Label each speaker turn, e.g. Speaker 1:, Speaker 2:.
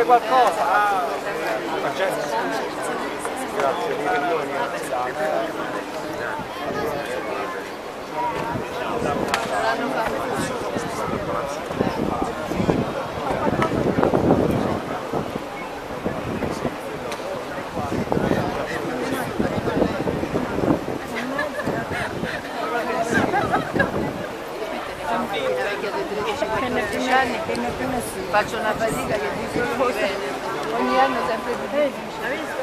Speaker 1: qualcosa? Grazie, di milioni.
Speaker 2: Faccio una fatica che di solo ogni anno sempre di più.